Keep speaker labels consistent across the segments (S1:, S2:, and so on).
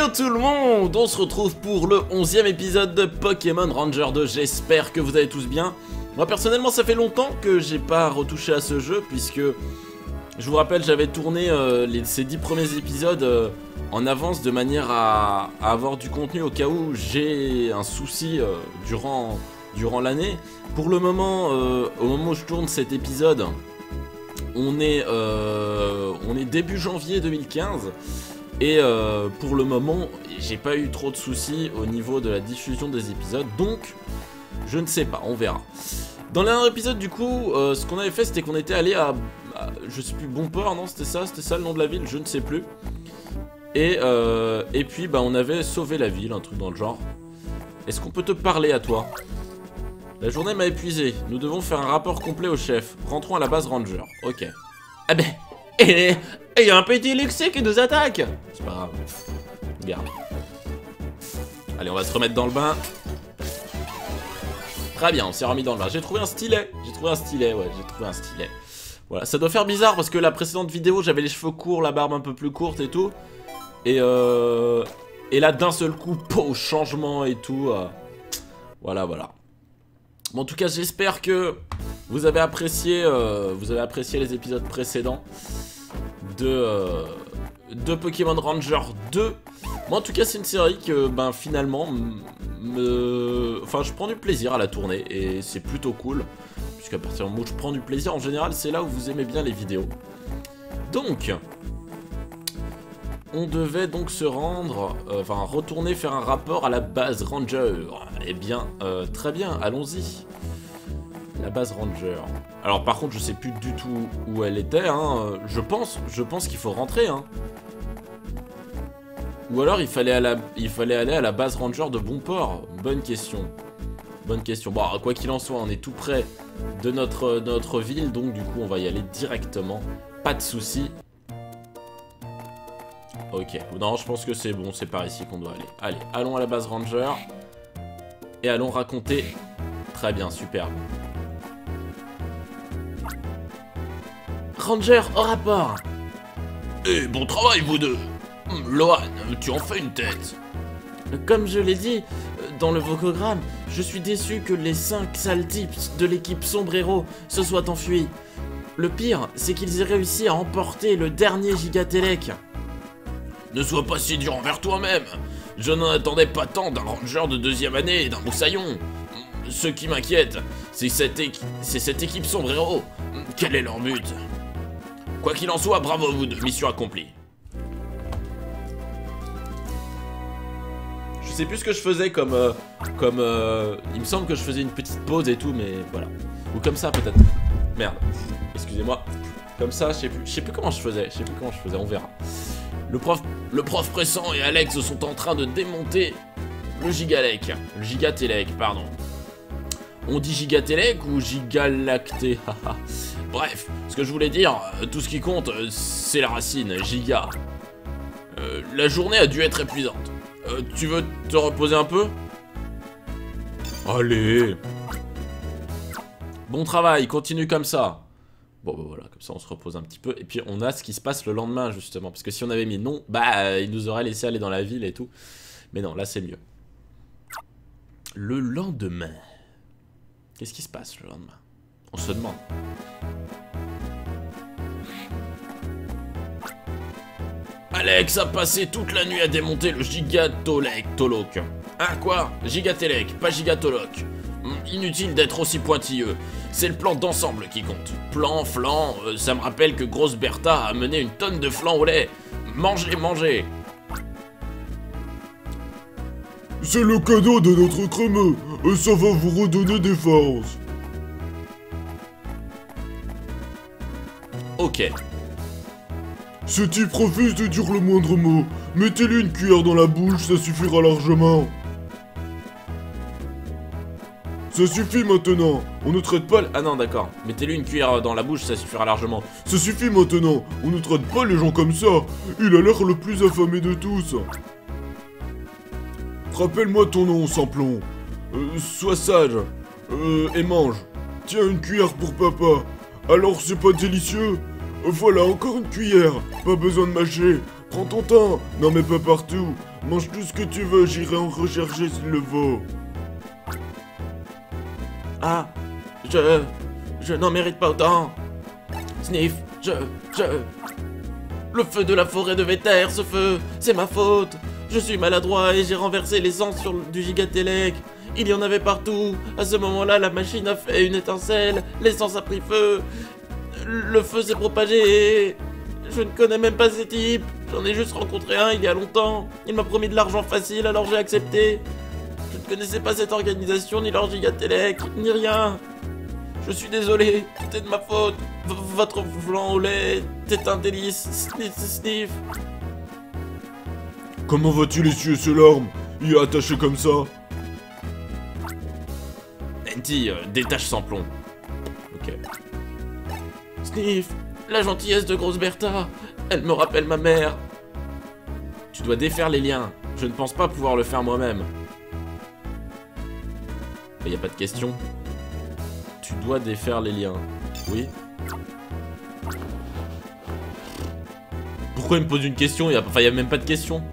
S1: Yo tout le monde, on se retrouve pour le 11e épisode de Pokémon Ranger 2, j'espère que vous allez tous bien. Moi personnellement ça fait longtemps que j'ai pas retouché à ce jeu puisque, je vous rappelle, j'avais tourné ces 10 premiers épisodes en avance de manière à avoir du contenu au cas où j'ai un souci durant l'année. Pour le moment, au moment où je tourne cet épisode, on est début janvier 2015. Et pour le moment, j'ai pas eu trop de soucis au niveau de la diffusion des épisodes, donc je ne sais pas, on verra. Dans le dernier épisode, du coup, ce qu'on avait fait, c'était qu'on était allé à je sais plus, Bonport, non, c'était ça le nom de la ville, je ne sais plus. Et puis, bah, on avait sauvé la ville, un truc dans le genre. Est-ce qu'on peut te parler à toi? La journée m'a épuisé, nous devons faire un rapport complet au chef. Rentrons à la base Ranger, ok. Ah ben, et il y a un petit Luxé qui nous attaque. C'est pas grave. Regarde. Allez, on va se remettre dans le bain. Très bien, on s'est remis dans le bain. J'ai trouvé un stylet. Voilà, ça doit faire bizarre parce que la précédente vidéo, j'avais les cheveux courts, la barbe un peu plus courte et tout. Et là, d'un seul coup, pouf, changement et tout. Voilà. Bon, en tout cas, j'espère que vous avez apprécié les épisodes précédents de Pokémon Ranger 2. Moi en tout cas c'est une série que ben finalement je prends du plaisir à la tourner et c'est plutôt cool, puisqu'à partir du moment où je prends du plaisir en général c'est là où vous aimez bien les vidéos. Donc on devait donc se rendre, retourner faire un rapport à la base Ranger. Eh bien très bien, allons-y. La base Ranger. Alors par contre je sais plus du tout où elle était, hein. Je pense qu'il faut rentrer, hein. Ou alors il fallait aller à la base Ranger de Bonport. Bonne question. Bon, quoi qu'il en soit, on est tout près de notre ville, donc du coup on va y aller directement. Pas de soucis. Ok, non je pense que c'est bon, c'est par ici qu'on doit aller. Allez, allons à la base Ranger. Et allons raconter. Très bien, super. Ranger, au rapport.
S2: Eh, bon travail, vous deux. Lohan, tu en fais une tête.
S1: Comme je l'ai dit dans le vocogramme, je suis déçu que les 5 sales types de l'équipe Sombrero se soient enfuis. Le pire, c'est qu'ils aient réussi à emporter le dernier Gigatelec.
S2: Ne sois pas si dur envers toi-même. Je n'en attendais pas tant d'un ranger de 2e année et d'un moussaillon. Ce qui m'inquiète, c'est cette équipe Sombrero. Quel est leur but? Quoi qu'il en soit, bravo à vous deux, mission accomplie.
S1: Je sais plus ce que je faisais comme il me semble que je faisais une petite pause et tout, mais voilà. Ou comme ça peut-être. Merde, excusez-moi. Comme ça, je sais plus comment je faisais, on verra. Le prof Pressant et Alex sont en train de démonter le Gigatelec, pardon. On dit Gigatelec ou Gigalacté?
S2: Bref, ce que je voulais dire, tout ce qui compte, c'est la racine, Giga. La journée a dû être épuisante. Tu veux te reposer un peu?
S1: Allez. Bon travail, continue comme ça. Bon bah voilà, comme ça on se repose un petit peu. Et puis on a ce qui se passe le lendemain justement. Parce que si on avait mis non, bah il nous aurait laissé aller dans la ville et tout. Mais non, là c'est mieux. Le lendemain. Qu'est-ce qui se passe le lendemain? On se demande.
S2: Alex a passé toute la nuit à démonter le Gigatolec. Hein, quoi? Gigatelec, pas Gigatoloc. Inutile d'être aussi pointilleux. C'est le plan d'ensemble qui compte. Plan, flan, ça me rappelle que Grosse Bertha a amené une tonne de flan au lait. Mangez.
S3: C'est le cadeau de notre crémeux, et ça va vous redonner des forces.
S1: Ok.
S3: Ce type refuse de dire le moindre mot. Mettez-lui une cuillère dans la bouche, ça suffira largement. Ça suffit maintenant, on ne traite pas...
S1: Ah non, d'accord. Mettez-lui une cuillère dans la bouche, ça suffira largement.
S3: Ça suffit maintenant, on ne traite pas les gens comme ça. Il a l'air le plus affamé de tous. Rappelle-moi ton nom, Samplon. Sois sage. Et mange. Tiens, une cuillère pour papa. Alors, c'est pas délicieux? Voilà, encore une cuillère. Pas besoin de mâcher. Prends ton temps. Non mais pas partout. Mange tout ce que tu veux, j'irai en recharger s'il le faut.
S1: Ah, je n'en mérite pas autant. Sniff, Le feu de la forêt devait taire ce feu, c'est ma faute. Je suis maladroit et j'ai renversé l'essence sur du gigatelec. Il y en avait partout. À ce moment-là, la machine a fait une étincelle. L'essence a pris feu. Le feu s'est propagé et... Je ne connais même pas ces types. J'en ai juste rencontré un il y a longtemps. Il m'a promis de l'argent facile, alors j'ai accepté. Je ne connaissais pas cette organisation, ni leur gigatelec, ni rien. Je suis désolé, tout est de ma faute. Votre flan au lait est un délice. Sniff.
S3: Comment vas-tu l'essuyer ses larmes? Il est attaché comme ça.
S1: Enti, détache sans plomb. Ok. Sniff, la gentillesse de Grosse Bertha, elle me rappelle ma mère. Tu dois défaire les liens. Je ne pense pas pouvoir le faire moi-même. Il n'y a pas de question. Tu dois défaire les liens. Oui. Pourquoi il me pose une question? Il n'y a même pas de question.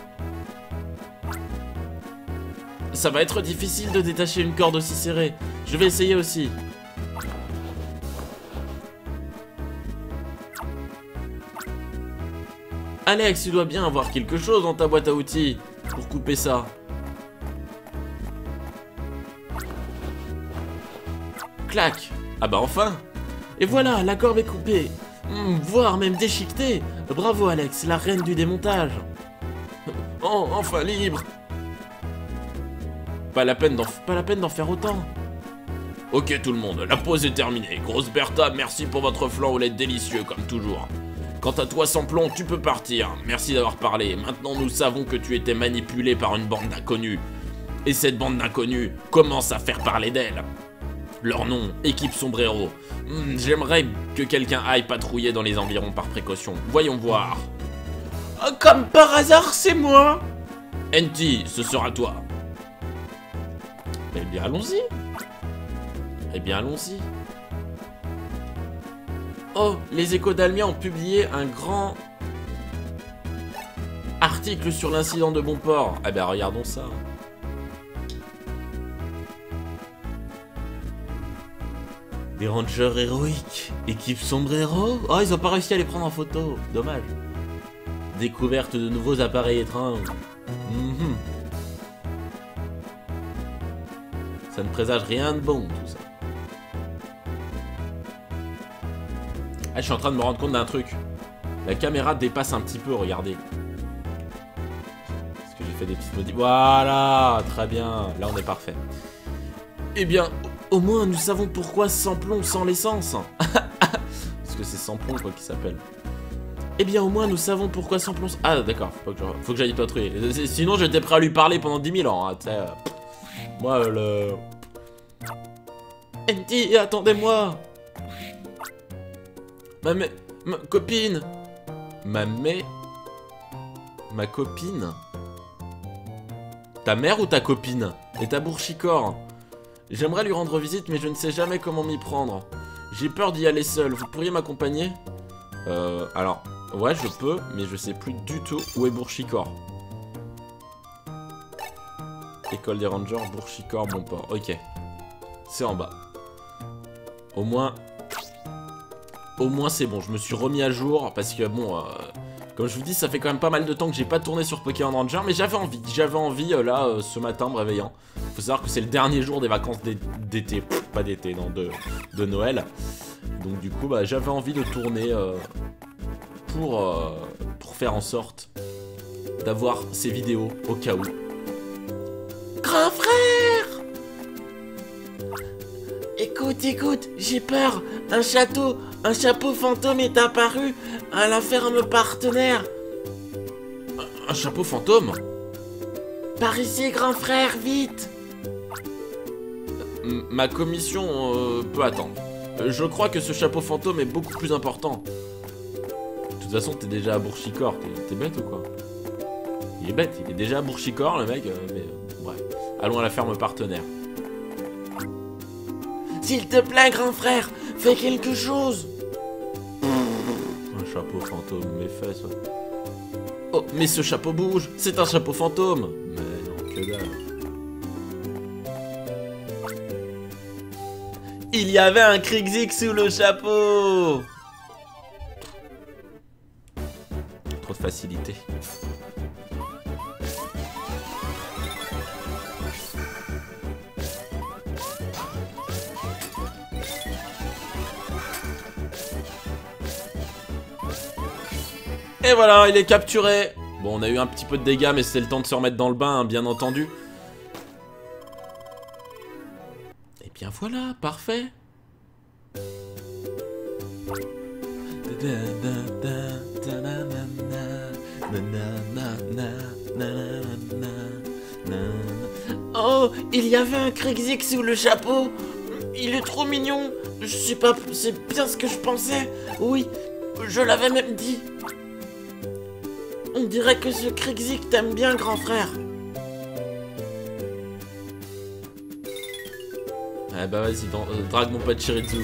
S1: Ça va être difficile de détacher une corde aussi serrée. Je vais essayer aussi. Alex, tu dois bien avoir quelque chose dans ta boîte à outils pour couper ça. Clac. Ah bah enfin. Et voilà, la corde est coupée. Voire même déchiquetée. Bravo Alex, la reine du démontage. Oh, enfin libre. Pas la peine d'en faire autant.
S2: Ok tout le monde, la pause est terminée. Grosse Bertha, merci pour votre flan au lait délicieux comme toujours. Quant à toi sans plomb, tu peux partir. Merci d'avoir parlé. Maintenant nous savons que tu étais manipulé par une bande d'inconnus. Et cette bande d'inconnus commence à faire parler d'elle. Leur nom, Équipe Sombrero. J'aimerais que quelqu'un aille patrouiller dans les environs par précaution. Voyons voir.
S1: Oh, comme par hasard, c'est moi.
S2: Enti, ce sera toi.
S1: Eh bien, allons-y. Eh bien, allons-y. Oh, les Échos d'Almia ont publié un grand article sur l'incident de Bonport. Eh bien, regardons ça. Des rangers héroïques. Équipe Sombrero. Oh, ils ont pas réussi à les prendre en photo. Dommage. Découverte de nouveaux appareils étranges. Ça ne présage rien de bon, tout ça. Ah, je suis en train de me rendre compte d'un truc. La caméra dépasse un petit peu, regardez. Est-ce que j'ai fait des petites modifs? Voilà, très bien. Là, on est parfait. Eh bien, au moins, nous savons pourquoi sans plomb, sans l'essence. Parce que c'est sans plomb, quoi, qui s'appelle. Eh bien, au moins, nous savons pourquoi sans plomb... Ah, d'accord, faut que j'aille patrouiller. Sinon, j'étais prêt à lui parler pendant 10 000 ans. Hein, moi, le... Enti, attendez-moi. Ma copine. Ma copine. Ta mère ou ta copine? Et ta bourchicore? J'aimerais lui rendre visite, mais je ne sais jamais comment m'y prendre. J'ai peur d'y aller seul. Vous pourriez m'accompagner? Alors, ouais, je peux, mais je sais plus du tout où est Bourchicore. École des Rangers, Bourchicore, Bonport. Ok. C'est en bas. Au moins c'est bon. Je me suis remis à jour parce que, bon, comme je vous dis, ça fait quand même pas mal de temps que j'ai pas tourné sur Pokémon Ranger, mais j'avais envie. J'avais envie, là, ce matin, me réveillant. Faut savoir que c'est le dernier jour des vacances d'été. Pas d'été, non, de Noël. Donc, du coup, bah, j'avais envie de tourner pour faire en sorte d'avoir ces vidéos au cas où. Grand frère! Écoute, j'ai peur. Un chapeau fantôme est apparu à la ferme partenaire.
S2: Un chapeau fantôme?
S1: Par ici, grand frère, vite!
S2: Ma commission peut attendre. Je crois que ce chapeau fantôme est beaucoup plus important.
S1: De toute façon, t'es déjà à Bourchicore. T'es bête ou quoi? Il est bête, il est déjà à Bourchicore, le mec. Mais bref. Allons à la ferme partenaire. S'il te plaît, grand frère, fais quelque chose. Un chapeau fantôme, mes fesses. Ouais. Oh, mais ce chapeau bouge, c'est un chapeau fantôme. Mais non, que dalle. Il y avait un Krixik sous le chapeau. Trop de facilité. Et voilà, il est capturé. Bon, on a eu un petit peu de dégâts, mais c'était le temps de se remettre dans le bain, hein, bien entendu. Et bien voilà, parfait. Oh, il y avait un Krixik sous le chapeau. Il est trop mignon. Je sais pas, c'est bien ce que je pensais. Oui, je l'avais même dit. On dirait que ce Krixik t'aime bien, grand frère. Ah bah vas-y, drague mon Pachirizu.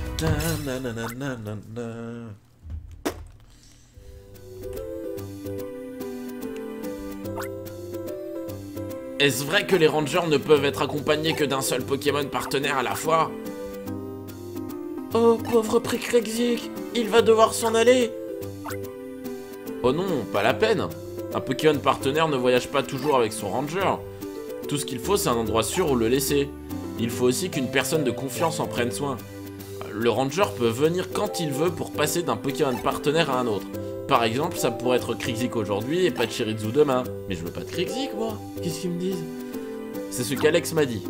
S1: Est-ce vrai que les rangers ne peuvent être accompagnés que d'un seul Pokémon partenaire à la fois? Oh, pauvre Krixik, il va devoir s'en aller. Oh non, pas la peine. Un Pokémon partenaire ne voyage pas toujours avec son ranger. Tout ce qu'il faut, c'est un endroit sûr où le laisser. Il faut aussi qu'une personne de confiance en prenne soin. Le ranger peut venir quand il veut pour passer d'un Pokémon partenaire à un autre. Par exemple, ça pourrait être Krixik aujourd'hui et Pachirizu demain. Mais je veux pas de Krixik, moi. Qu'est-ce qu'ils me disent? C'est ce qu'Alex m'a dit.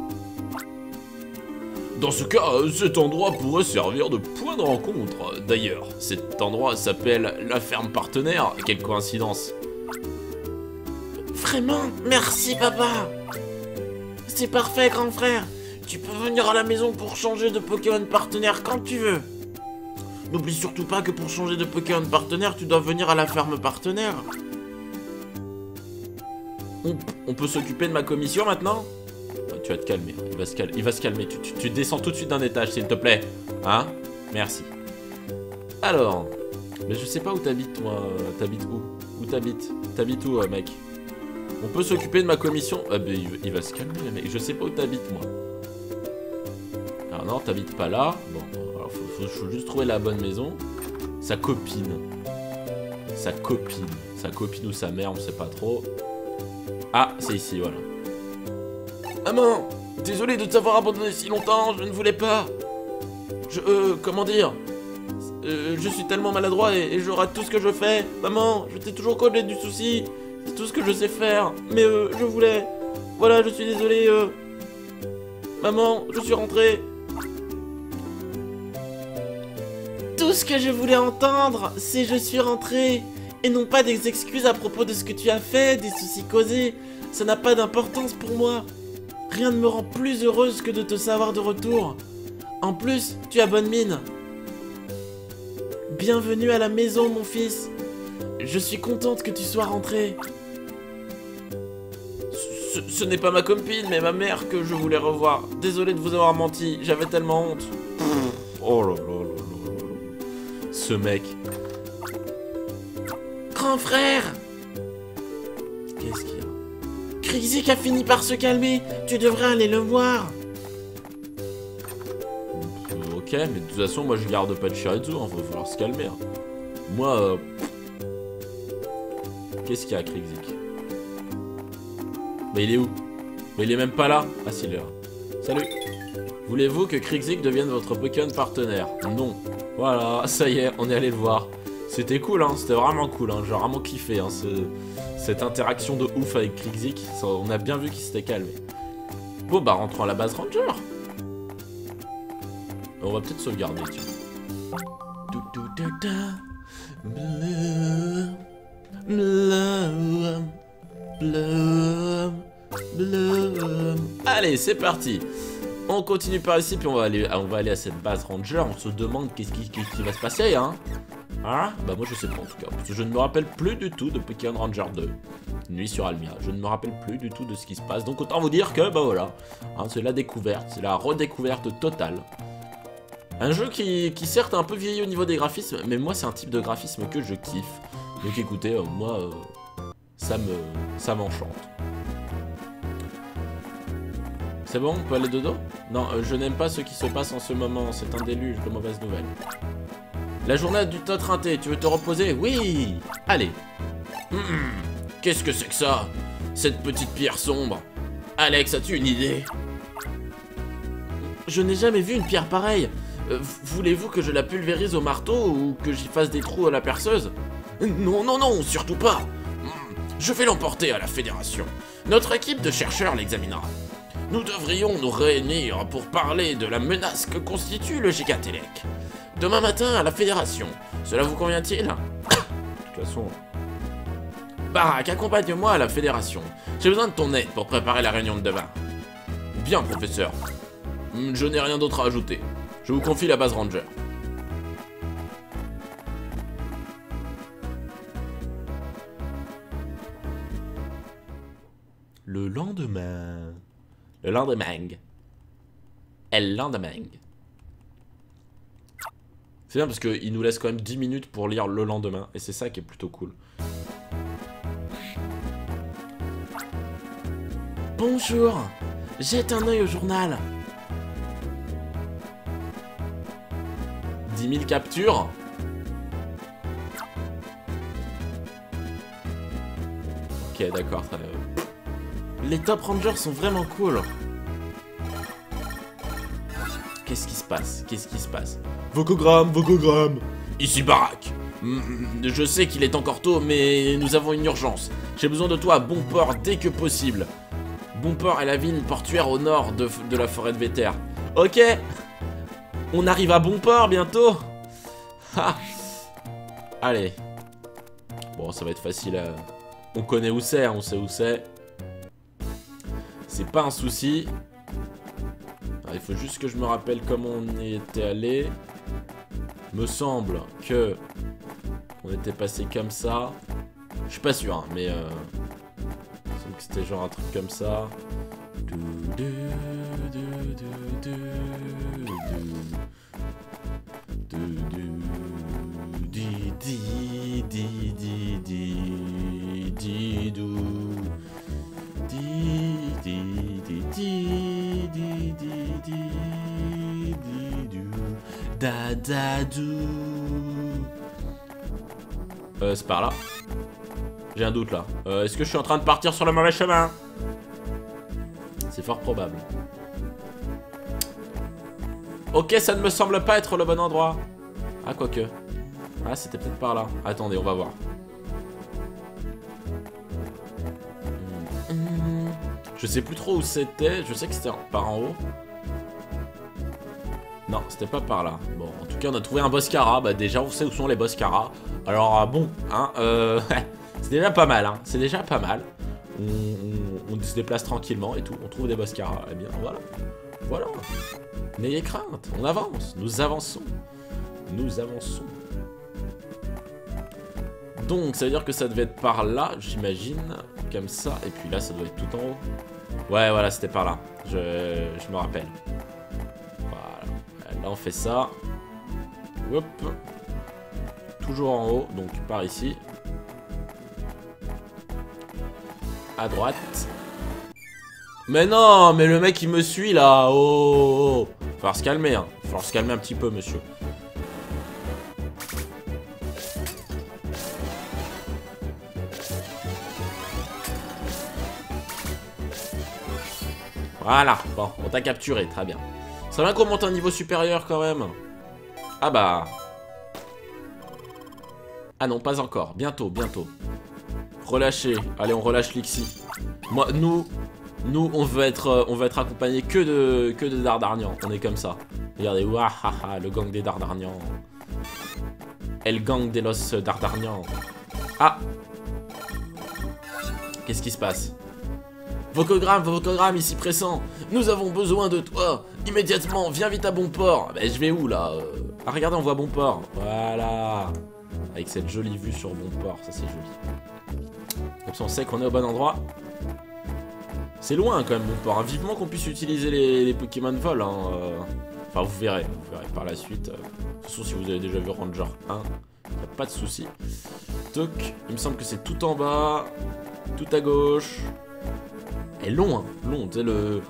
S1: Dans ce cas, cet endroit pourrait servir de point de rencontre. D'ailleurs, cet endroit s'appelle la ferme partenaire. Quelle coïncidence. Vraiment, merci papa. C'est parfait, grand frère. Tu peux venir à la maison pour changer de Pokémon partenaire quand tu veux. N'oublie surtout pas que pour changer de Pokémon partenaire, tu dois venir à la ferme partenaire. On peut s'occuper de ma commission maintenant? Tu vas te calmer, il va se calmer. Tu descends tout de suite d'un étage, s'il te plaît. Hein? Merci. Alors, mais je sais pas où t'habites, moi. T'habites où? Où t'habites? T'habites où, mec? On peut s'occuper de ma commission? Ah, ben, il va se calmer, mec. Je sais pas où t'habites, moi. Alors, non, t'habites pas là. Bon, alors, faut juste trouver la bonne maison. Sa copine. Sa copine ou sa mère, on sait pas trop. Ah, c'est ici, voilà. Maman, désolé de t'avoir abandonné si longtemps, je ne voulais pas. Comment dire? Je suis tellement maladroit et je rate tout ce que je fais. Maman, je t'ai toujours collé du souci. C'est tout ce que je sais faire. Mais je voulais. Voilà, je suis désolé. Maman, je suis rentré. Tout ce que je voulais entendre, c'est je suis rentré. Et non pas des excuses à propos de ce que tu as fait, des soucis causés. Ça n'a pas d'importance pour moi. Rien ne me rend plus heureuse que de te savoir de retour. En plus, tu as bonne mine. Bienvenue à la maison, mon fils. Je suis contente que tu sois rentré. Ce n'est pas ma copine, mais ma mère que je voulais revoir. Désolé de vous avoir menti, j'avais tellement honte. Oh là là là là. Ce mec. Grand frère! Qu'est-ce qu'il y a? Krixik a fini par se calmer. Tu devrais aller le voir. Ok, mais de toute façon, moi je garde pas de Pachirizu, hein, va falloir se calmer. Hein. Moi, qu'est-ce qu'il y a, Krixik? Mais il est où? Mais il est même pas là. Ah si, il est là. Salut. Voulez-vous que Krixik devienne votre Pokémon partenaire? Non. Voilà, ça y est, on est allé le voir. C'était cool, hein, c'était vraiment cool, hein, j'ai vraiment kiffé, hein, cette interaction de ouf avec Krixik, on a bien vu qu'il s'était calmé. Bon bah rentrons à la base Ranger. On va peut-être sauvegarder, tiens. Allez, c'est parti. On continue par ici, puis on va aller à cette base Ranger. On se demande qu'est-ce qui va se passer, hein. Hein? Bah moi je sais pas en tout cas, parce que je ne me rappelle plus du tout de Pokémon Ranger 2. Nuit sur Almia, je ne me rappelle plus du tout de ce qui se passe. Donc autant vous dire que, bah voilà, hein, c'est la découverte, c'est la redécouverte totale. Un jeu qui certes a un peu vieilli au niveau des graphismes, mais moi c'est un type de graphisme que je kiffe. Donc écoutez, moi, ça m'enchante. C'est bon, on peut aller dodo? Non, je n'aime pas ce qui se passe en ce moment, c'est un déluge de mauvaises nouvelles. La journée du tot rinté, tu veux te reposer? Oui! Allez.
S2: Qu'est-ce que c'est que ça? Cette petite pierre sombre. Alex, as-tu une idée?
S1: Je n'ai jamais vu une pierre pareille. Voulez-vous que je la pulvérise au marteau ou que j'y fasse des trous à la perceuse?
S2: Non, non, non, surtout pas. Je vais l'emporter à la fédération. Notre équipe de chercheurs l'examinera. Nous devrions nous réunir pour parler de la menace que constitue le Gigatelec. Demain matin à la fédération. Cela vous convient-il?
S1: De toute façon... Barak, accompagne-moi à la fédération. J'ai besoin de ton aide pour préparer la réunion de demain.
S2: Bien, professeur. Je n'ai rien d'autre à ajouter. Je vous confie la base Ranger.
S1: Le lendemain... Le lendemain. El lendemain. C'est bien parce qu'il nous laisse quand même 10 minutes pour lire le lendemain. Et c'est ça qui est plutôt cool. Bonjour. Jette un œil au journal. 10 000 captures. Ok, d'accord. Les Top Rangers sont vraiment cool. Qu'est-ce qui se passe? Qu'est-ce qui se passe?
S3: Vocogramme, Vocogramme.
S2: Ici Barak. Je sais qu'il est encore tôt, mais nous avons une urgence. J'ai besoin de toi à bon port dès que possible.
S1: Bon port est la ville portuaire au nord de la forêt de Véter. Ok. On arrive à bon port bientôt. Ha. Allez. Bon, ça va être facile. On connaît où c'est, hein, on sait où c'est. C'est pas un souci. Alors, il faut juste que je me rappelle comment on y était allé. Me semble que on était passé comme ça. Je suis pas sûr, hein, mais il me semble que c'était genre un truc comme ça. C'est par là. J'ai un doute là. Est-ce que je suis en train de partir sur le mauvais chemin? C'est fort probable. Ok, ça ne me semble pas être le bon endroit. Ah, quoique. Ah, c'était peut-être par là. Attendez, on va voir. Je sais plus trop où c'était. Je sais que c'était par en haut. Non, c'était pas par là. Bon, en tout cas, on a trouvé un Boscara. Bah, déjà, on sait où sont les Boscara. Alors, bon, hein, c'est déjà pas mal, hein. C'est déjà pas mal. On se déplace tranquillement et tout. On trouve des Boscara. Eh bien, voilà. Voilà. N'ayez crainte. On avance. Nous avançons. Nous avançons. Donc, ça veut dire que ça devait être par là, j'imagine. Comme ça. Et puis là, ça doit être tout en haut. Ouais, voilà, c'était par là. Je me rappelle. Là, on fait ça. Hop. Toujours en haut, donc par ici. À droite. Mais non, mais le mec, il me suit, là. Oh. Faut falloir se calmer, hein. Faut falloir se calmer un petit peu, monsieur. Voilà. Bon, on t'a capturé, très bien. Ça va qu'on monte un niveau supérieur quand même. Ah bah. Ah non, pas encore. Bientôt, bientôt. Relâchez. Allez, on relâche Lixie. Moi, nous, on veut être accompagné que de Dardarnian. On est comme ça. Regardez, wahaha, le gang des Dardarnian. El gang de los Dardarnian. Ah. Qu'est-ce qui se passe? Vocogramme, ici pressant. Nous avons besoin de toi. Immédiatement, viens vite à bon port. Ben, je vais où, là? Ah, regardez, on voit bon port. Voilà. Avec cette jolie vue sur bon port. Ça, c'est joli. Comme ça, on sait qu'on est au bon endroit. C'est loin, quand même, bon port. Hein. Vivement qu'on puisse utiliser les Pokémon vol. Hein. Enfin, vous verrez par la suite. De toute façon, si vous avez déjà vu Ranger 1, Y'a pas de souci. Toc, il me semble que c'est tout en bas, tout à gauche. Et long, hein, long, tu sais,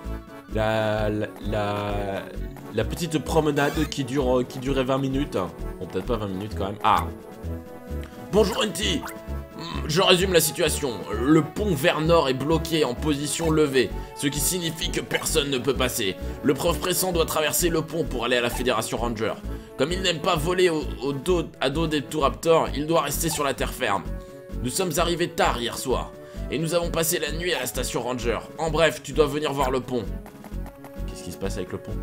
S1: la petite promenade qui durait 20 minutes. Bon, peut-être pas 20 minutes quand même. Ah.
S2: Bonjour NT. Je résume la situation. Le pont vers nord est bloqué en position levée, ce qui signifie que personne ne peut passer. Le prof pressant doit traverser le pont pour aller à la Fédération Ranger. Comme il n'aime pas voler à dos des Raptors, il doit rester sur la terre ferme. Nous sommes arrivés tard hier soir, et nous avons passé la nuit à la station Ranger. En bref, tu dois venir voir le pont.
S1: Qu'est-ce qui se passe avec le pont?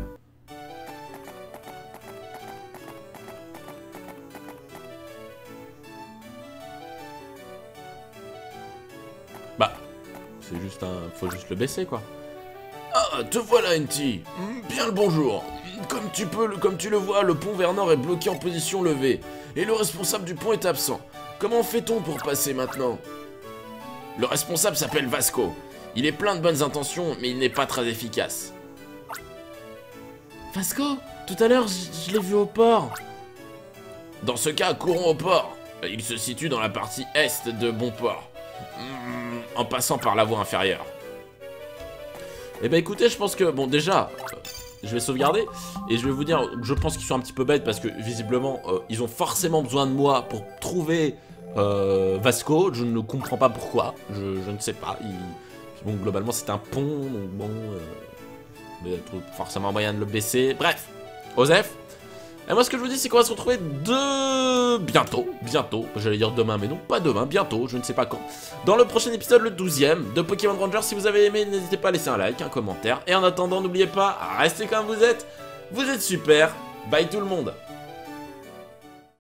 S1: Bah, c'est juste un... faut juste le baisser, quoi.
S2: Ah, te voilà NT. Bien le bonjour. Comme tu le vois, le pont vers nord est bloqué en position levée, et le responsable du pont est absent. Comment fait-on pour passer maintenant? Le responsable s'appelle Vasco. Il est plein de bonnes intentions, mais il n'est pas très efficace.
S1: Vasco? Tout à l'heure, je l'ai vu au port.
S2: Dans ce cas, courons au port. Il se situe dans la partie est de Bonport, en passant par la voie inférieure.
S1: Eh ben écoutez, je pense que, bon déjà, je vais sauvegarder, et je vais vous dire, je pense qu'ils sont un petit peu bêtes, parce que visiblement, ils ont forcément besoin de moi pour trouver Vasco. Je ne comprends pas pourquoi, je ne sais pas. Bon, globalement, c'est un pont, donc bon, il y a forcément moyen de le baisser. Bref, Osef. Et moi, ce que je vous dis, c'est qu'on va se retrouver bientôt, j'allais dire demain, mais non, pas demain, bientôt, je ne sais pas quand, dans le prochain épisode, le 12e de Pokémon Ranger. Si vous avez aimé, n'hésitez pas à laisser un like, un commentaire, et en attendant, n'oubliez pas, restez comme vous êtes super, bye tout le monde.